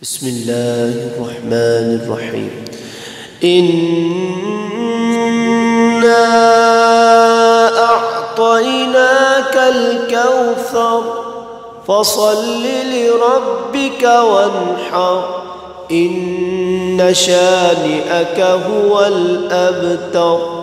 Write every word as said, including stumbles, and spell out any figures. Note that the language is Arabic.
بسم الله الرحمن الرحيم. إنا أعطيناك الكوثر فصل لربك وانحر إن شانئك هو الأبتر.